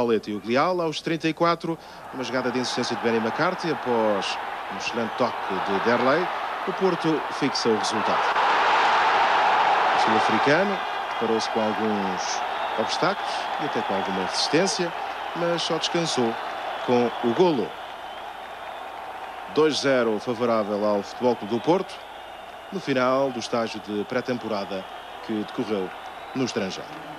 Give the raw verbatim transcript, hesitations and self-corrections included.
Pauleta e o Glial aos trinta e quatro, uma jogada de insistência de Benny McCarthy após um excelente toque de Derlei. O Porto fixa o resultado. O sul-africano deparou-se com alguns obstáculos e até com alguma resistência, mas só descansou com o golo. dois zero favorável ao Futebol Clube do Porto, no final do estágio de pré-temporada que decorreu no estrangeiro.